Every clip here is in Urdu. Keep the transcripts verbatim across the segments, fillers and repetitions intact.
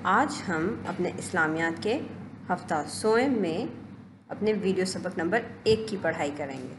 آج ہم اپنے اسلامیات کے ہفتہ سوم میں اپنے ویڈیو سبق نمبر ایک کی پڑھائی کریں گے۔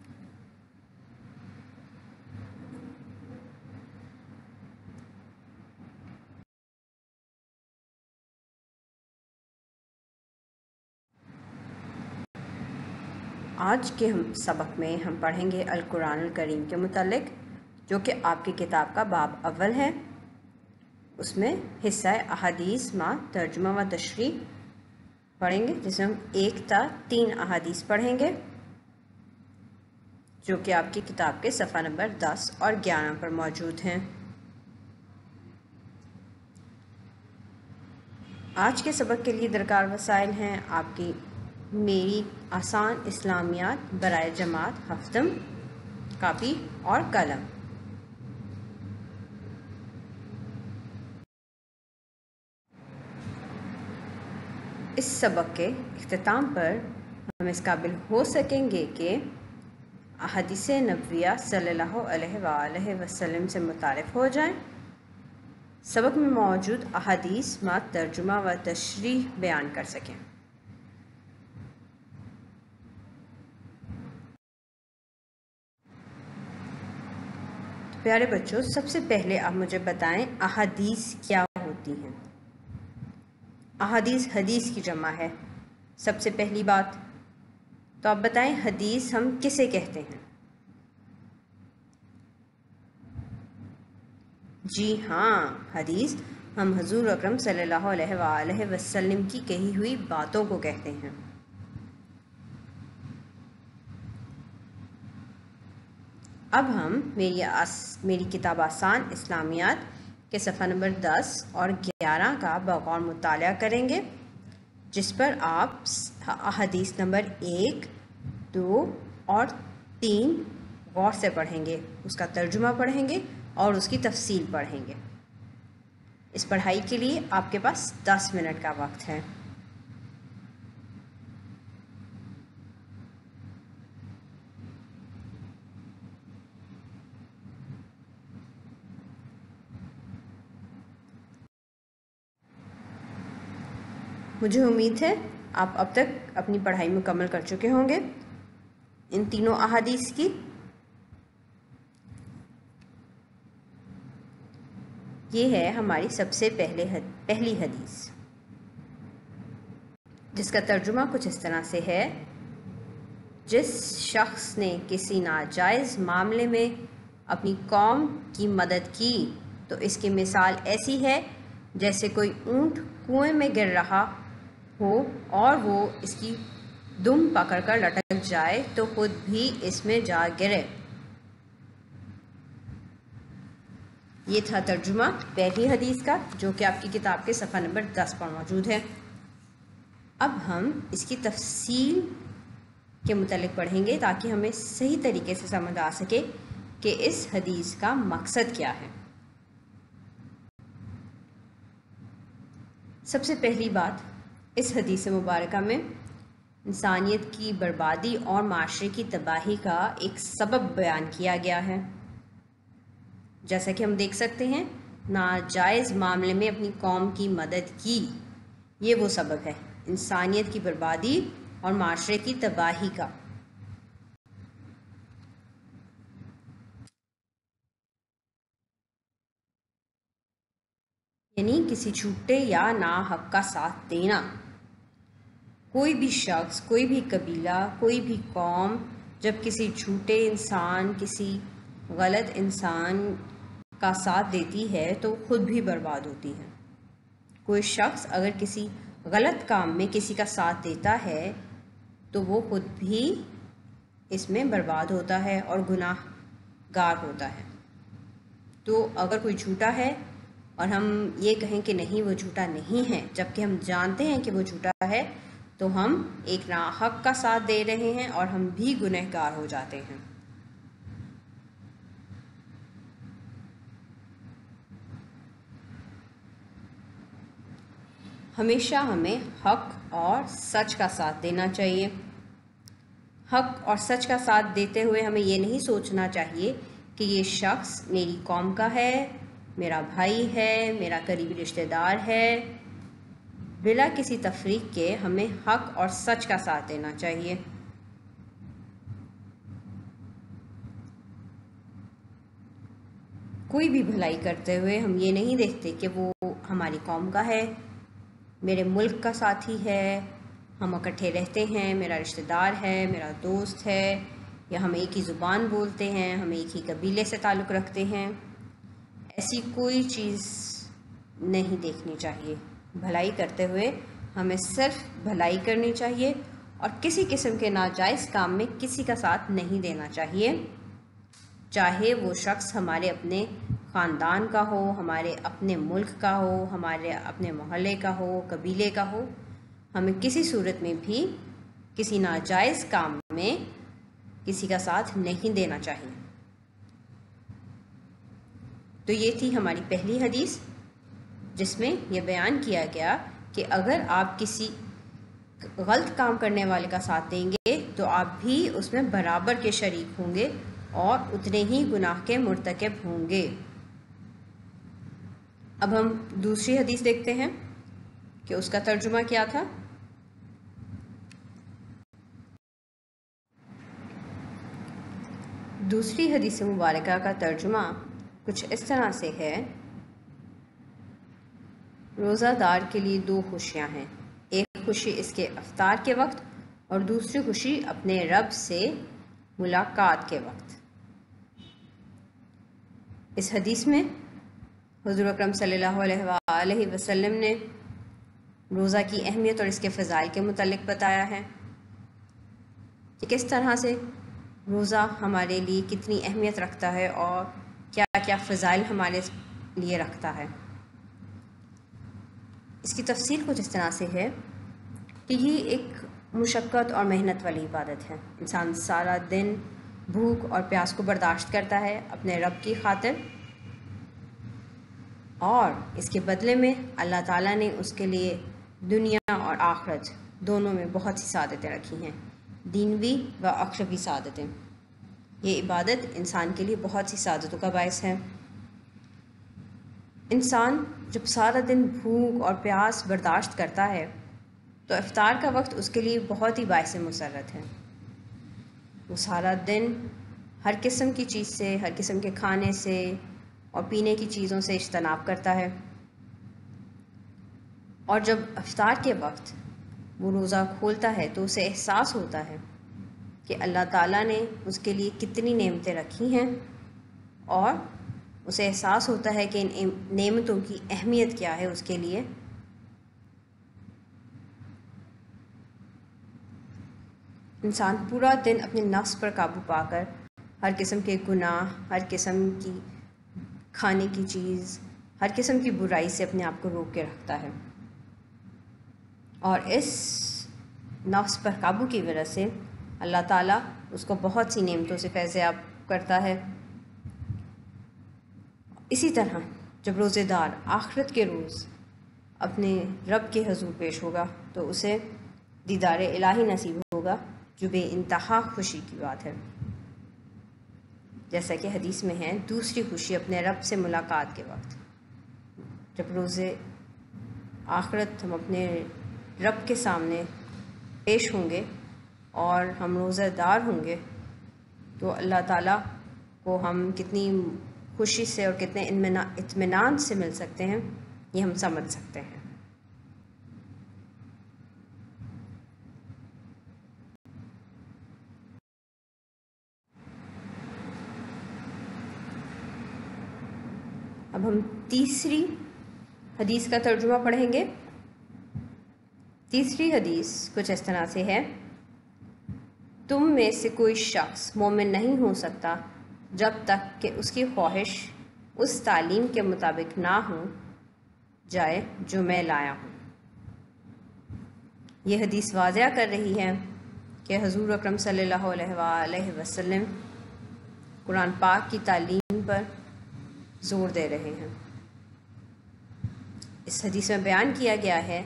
آج کے ہم سبق میں ہم پڑھیں گے القرآن الکریم کے متعلق، جو کہ آپ کی کتاب کا باب اول ہے۔ اس میں حصہ احادیث ما ترجمہ و تشریح پڑھیں گے، جس میں ہم ایک تا تین احادیث پڑھیں گے، جو کہ آپ کی کتاب کے صفحہ نمبر دس اور گیارہ پر موجود ہیں۔ آج کے سبق کے لیے درکار وسائل ہیں آپ کی میری آسان اسلامیات برائے جماعت ہفتم، کاپی اور قلم۔ اس سبق کے اختتام پر ہم اس قابل ہو سکیں گے کہ احادیث نبویہ صلی اللہ علیہ وآلہ وسلم سے متعارف ہو جائیں، سبق میں موجود احادیث ما ترجمہ و تشریح بیان کر سکیں۔ پیارے بچوں، سب سے پہلے آپ مجھے بتائیں احادیث کیا ہوتی ہیں؟ احادیث حدیث کی جمع ہے، سب سے پہلی بات تو آپ بتائیں حدیث ہم کسے کہتے ہیں؟ جی ہاں، حدیث ہم حضور اکرم صلی اللہ علیہ وآلہ وسلم کی کہی ہوئی باتوں کو کہتے ہیں۔ اب ہم میری آس میری کتاب آسان اسلامیات کے صفحہ نمبر دس اور گیارہ کا بغور مطالعہ کریں گے، جس پر آپ احادیث نمبر ایک، دو اور تین غور سے پڑھیں گے، اس کا ترجمہ پڑھیں گے اور اس کی تفصیل پڑھیں گے۔ اس پڑھائی کے لیے آپ کے پاس دس منٹ کا وقت ہے۔ مجھے امید ہے آپ اب تک اپنی پڑھائی مکمل کر چکے ہوں گے ان تینوں احادیث کی۔ یہ ہے ہماری سب سے پہلے پہلی حدیث، جس کا ترجمہ کچھ اس طرح سے ہے: جس شخص نے کسی ناجائز معاملے میں اپنی قوم کی مدد کی تو اس کی مثال ایسی ہے جیسے کوئی اونٹ کنویں میں گر رہا ہو اور وہ اس کی دم پکڑ کر لٹک جائے تو خود بھی اس میں جا گرے۔ یہ تھا ترجمہ پہلی حدیث کا، جو کہ آپ کی کتاب کے صفحہ نمبر دس پر موجود ہے۔ اب ہم اس کی تفصیل کے متعلق پڑھیں گے تاکہ ہمیں صحیح طریقے سے سمجھ آ سکے کہ اس حدیث کا مقصد کیا ہے۔ سب سے پہلی بات، اس حدیث مبارکہ میں انسانیت کی بربادی اور معاشرے کی تباہی کا ایک سبب بیان کیا گیا ہے۔ جیسا کہ ہم دیکھ سکتے ہیں، ناجائز معاملے میں اپنی قوم کی مدد کی، یہ وہ سبب ہے انسانیت کی بربادی اور معاشرے کی تباہی کا۔ یعنی کسی چھوٹے یا ناحق کا ساتھ دینا۔ کوئی بھی شخص، کوئی بھی قبیلہ، کوئی بھی قوم جب کسی جھوٹے انسان، کسی غلط انسان کا ساتھ دیتی ہے تو خود بھی برباد ہوتی ہے۔ کوئی شخص اگر کسی غلط کام میں کسی کا ساتھ دیتا ہے تو وہ خود بھی اس میں برباد ہوتا ہے اور گناہ گار ہوتا ہے۔ تو اگر کوئی جھوٹا ہے اور ہم یہ کہیں کہ نہیں وہ جھوٹا نہیں ہے، جبکہ ہم جانتے ہیں کہ وہ جھوٹا ہے، تو ہم ایک ناحق کا ساتھ دے رہے ہیں اور ہم بھی گنہگار ہو جاتے ہیں۔ ہمیشہ ہمیں حق اور سچ کا ساتھ دینا چاہیے۔ حق اور سچ کا ساتھ دیتے ہوئے ہمیں یہ نہیں سوچنا چاہیے کہ یہ شخص میری قوم کا ہے، میرا بھائی ہے، میرا قریبی رشتہ دار ہے، بلا کسی تفریق کے ہمیں حق اور سچ کا ساتھ دینا چاہیے۔ کوئی بھی بھلائی کرتے ہوئے ہم یہ نہیں دیکھتے کہ وہ ہماری قوم کا ہے، میرے ملک کا ساتھی ہے، ہم اکٹھے رہتے ہیں، میرا رشتہ دار ہے، میرا دوست ہے، یا ہم ایک ہی زبان بولتے ہیں، ہم ایک ہی قبیلے سے تعلق رکھتے ہیں۔ ایسی کوئی چیز نہیں دیکھنی چاہیے۔ بھلائی کرتے ہوئے ہمیں صرف بھلائی کرنی چاہیے اور کسی قسم کے ناجائز کام میں کسی کا ساتھ نہیں دینا چاہیے، چاہے وہ شخص ہمارے اپنے خاندان کا ہو، ہمارے اپنے ملک کا ہو، ہمارے اپنے محلے کا ہو، قبیلے کا ہو۔ ہمیں کسی صورت میں بھی کسی ناجائز کام میں کسی کا ساتھ نہیں دینا چاہیے۔ تو یہ تھی ہماری پہلی حدیث، جس میں یہ بیان کیا گیا کہ اگر آپ کسی غلط کام کرنے والے کا ساتھ دیں گے تو آپ بھی اس میں برابر کے شریک ہوں گے اور اتنے ہی گناہ کے مرتکب ہوں گے۔ اب ہم دوسری حدیث دیکھتے ہیں کہ اس کا ترجمہ کیا تھا۔ دوسری حدیث مبارکہ کا ترجمہ کچھ اس طرح سے ہے: روزہ دار کے لیے دو خوشیاں ہیں، ایک خوشی اس کے افطار کے وقت اور دوسری خوشی اپنے رب سے ملاقات کے وقت۔ اس حدیث میں حضور اکرم صلی اللہ علیہ وآلہ وسلم نے روزہ کی اہمیت اور اس کے فضائل کے متعلق بتایا ہے کہ کس طرح سے روزہ ہمارے لیے کتنی اہمیت رکھتا ہے اور کیا کیا فضائل ہمارے لیے رکھتا ہے۔ اس کی تفصیل کچھ اس طرح سے ہے کہ یہ ایک مشقت اور محنت والی عبادت ہے۔ انسان سارا دن بھوک اور پیاس کو برداشت کرتا ہے اپنے رب کی خاطر، اور اس کے بدلے میں اللہ تعالیٰ نے اس کے لیے دنیا اور آخرت دونوں میں بہت سی سعادتیں رکھی ہیں، دینوی و اخروی سعادتیں۔ یہ عبادت انسان کے لیے بہت سی سعادتوں کا باعث ہے۔ انسان جب سارا دن بھوک اور پیاس برداشت کرتا ہے تو افطار کا وقت اس کے لیے بہت ہی باعث مسرت ہے۔ وہ سارا دن ہر قسم کی چیز سے، ہر قسم کے کھانے سے اور پینے کی چیزوں سے اجتناب کرتا ہے، اور جب افطار کے وقت وہ روزہ کھولتا ہے تو اسے احساس ہوتا ہے کہ اللہ تعالیٰ نے اس کے لیے کتنی نعمتیں رکھی ہیں، اور اسے احساس ہوتا ہے کہ ان نعمتوں کی اہمیت کیا ہے اس کے لیے۔ انسان پورا دن اپنے نفس پر قابو پا کر ہر قسم کے گناہ، ہر قسم کی کھانے کی چیز، ہر قسم کی برائی سے اپنے آپ کو روک کے رکھتا ہے، اور اس نفس پر قابو کی وجہ سے اللہ تعالیٰ اس کو بہت سی نعمتوں سے فیض یاب کرتا ہے۔ اسی طرح جب روزے دار آخرت کے روز اپنے رب کے حضور پیش ہوگا تو اسے دیدار الہی نصیب ہوگا، جو بے انتہا خوشی کی بات ہے۔ جیسا کہ حدیث میں ہے، دوسری خوشی اپنے رب سے ملاقات کے وقت۔ جب روزے آخرت ہم اپنے رب کے سامنے پیش ہوں گے اور ہم روزہ دار ہوں گے تو اللہ تعالیٰ کو ہم کتنی خوشی سے اور کتنے اطمینان سے مل سکتے ہیں، یہ ہم سمجھ سکتے ہیں۔ اب ہم تیسری حدیث کا ترجمہ پڑھیں گے۔ تیسری حدیث کچھ اس طرح سے ہے: تم میں سے کوئی شخص مومن نہیں ہو سکتا جب تک کہ اس کی خواہش اس تعلیم کے مطابق نہ ہو جائے جو میں لایا ہوں۔ یہ حدیث واضح کر رہی ہے کہ حضور اکرم صلی اللہ علیہ وآلہ وسلم قرآن پاک کی تعلیم پر زور دے رہے ہیں۔ اس حدیث میں بیان کیا گیا ہے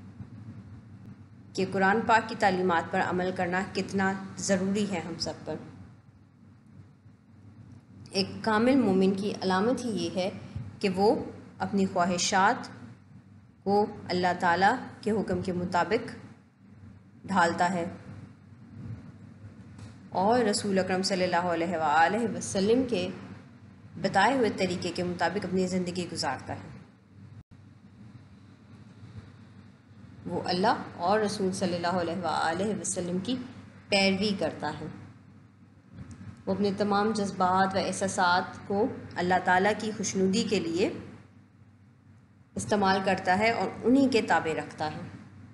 کہ قرآن پاک کی تعلیمات پر عمل کرنا کتنا ضروری ہے ہم سب پر۔ ایک کامل مومن کی علامت ہی یہ ہے کہ وہ اپنی خواہشات کو اللہ تعالیٰ کے حکم کے مطابق ڈھالتا ہے اور رسول اکرم صلی اللہ علیہ وآلہ وسلم کے بتائے ہوئے طریقے کے مطابق اپنی زندگی گزارتا ہے، وہ اللہ اور رسول صلی اللہ علیہ وآلہ وسلم کی پیروی کرتا ہے، وہ اپنے تمام جذبات و احساسات کو اللہ تعالیٰ کی خوشنودی کے لیے استعمال کرتا ہے اور انہی کے تابع رکھتا ہے۔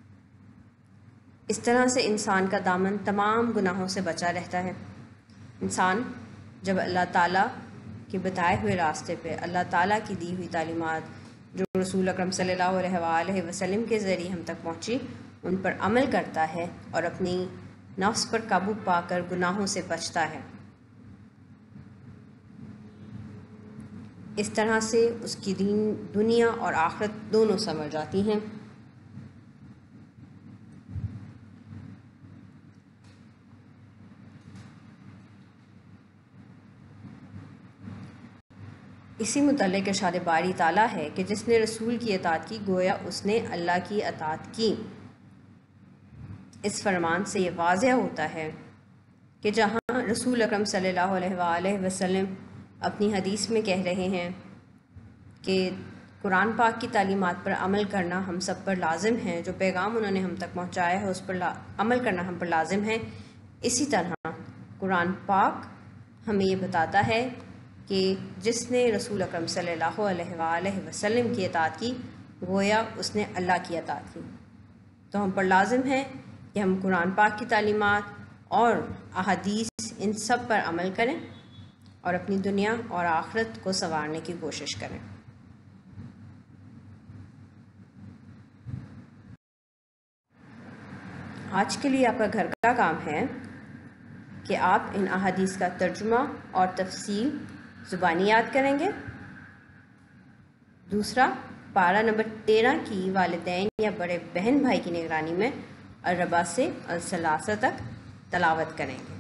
اس طرح سے انسان کا دامن تمام گناہوں سے بچا رہتا ہے۔ انسان جب اللہ تعالیٰ کے بتائے ہوئے راستے پہ، اللہ تعالیٰ کی دی ہوئی تعلیمات جو رسول اکرم صلی اللہ علیہ وآلہ وسلم کے ذریعے ہم تک پہنچی، ان پر عمل کرتا ہے اور اپنی نفس پر قابو پا کر گناہوں سے بچتا ہے، اس طرح سے اس کی دین دنیا اور آخرت دونوں سنور جاتی ہیں۔ اسی متعلق ارشاد باری تعالیٰ ہے کہ جس نے رسول کی اطاعت کی گویا اس نے اللہ کی اطاعت کی۔ اس فرمان سے یہ واضح ہوتا ہے کہ جہاں رسول اکرم صلی اللہ علیہ وآلہ وسلم اپنی حدیث میں کہہ رہے ہیں کہ قرآن پاک کی تعلیمات پر عمل کرنا ہم سب پر لازم ہے، جو پیغام انہوں نے ہم تک پہنچایا ہے اس پر عمل کرنا ہم پر لازم ہے، اسی طرح قرآن پاک ہمیں یہ بتاتا ہے کہ جس نے رسول اکرم صلی اللہ علیہ وآلہ وسلم کی اطاعت کی گویا اس نے اللہ کی اطاعت کی۔ تو ہم پر لازم ہے کہ ہم قرآن پاک کی تعلیمات اور احادیث ان سب پر عمل کریں اور اپنی دنیا اور آخرت کو سنوارنے کی کوشش کریں۔ آج کے لیے آپ کا گھر کا کام ہے کہ آپ ان احادیث کا ترجمہ اور تفصیل زبانی یاد کریں گے۔ دوسرا، پارہ نمبر تیرہ کی والدین یا بڑے بہن بھائی کی نگرانی میں الربا سے الثلاثہ تک تلاوت کریں گے۔